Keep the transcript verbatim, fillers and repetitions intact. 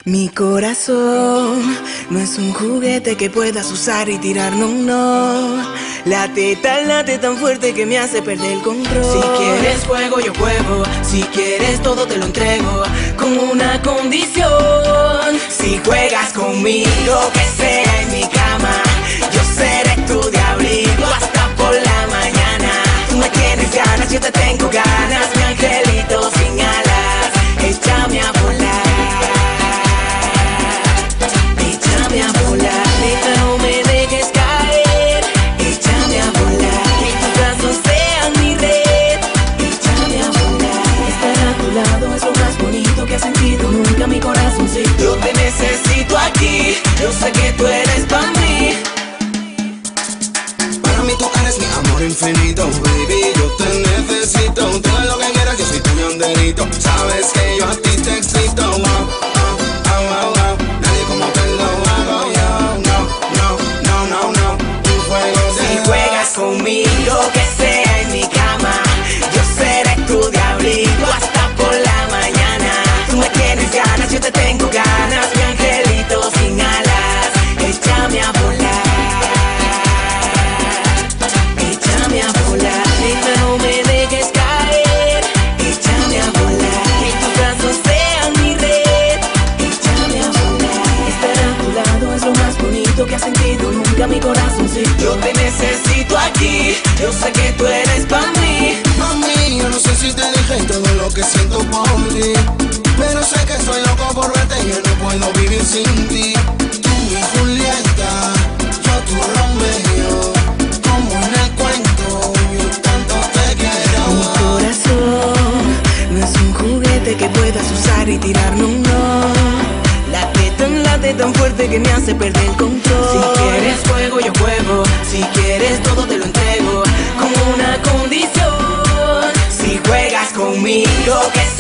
Mi corazón no es un juguete que puedas usar y tirar, no, no. Late tan, late tan fuerte que me hace perder el control. Si quieres juego, yo juego. Si quieres todo, te lo entrego, con una condición. Si juegas conmigo, que sea en mi cama, yo seré tu diablito hasta por la mañana. Tú me tienes ganas, yo te tengo ganas, mi angelito sin alas, échame a volar. Nunca mi corazoncito. Yo te necesito aquí, yo sé que tú eres para mí. Para mí tú eres mi amor infinito, baby, yo te necesito. Todo lo que quieras, yo soy tu banderito. Sabes que yo a ti te excito. Oh, oh, oh, oh. Nadie como te lo hago yo. No, no, no, no, no. Tu juego de Si juegas conmigo, que sea en mi cama, yo seré tu diablito hasta por la mañana. Tú me tienes ganas, yo te tengo ganas, mi angelito sin alas, échame a volar. Échame a volar, neta, no me dejes caer. Échame a volar, que tus brazos sean mi red. Échame a volar, estar a tu lado es lo más bonito que has sentido nunca mi corazoncito. Yo te necesito aquí, yo sé que tú eres pa' mí. Mami, yo no sé si te dije todo lo que siento por ti, pero sé que estoy loco por verte y yo no puedo vivir sin ti. Tú mi Julieta, yo tu Romeo, como en el cuento, yo tanto te quiero. Mi corazón no es un juguete que puedas usar y tirar, no, no. Late tan, late tan fuerte que me hace perder el control. Si quieres juego, yo juego. Si quieres todo, te lo entrego, con una condición. Si juegas conmigo, que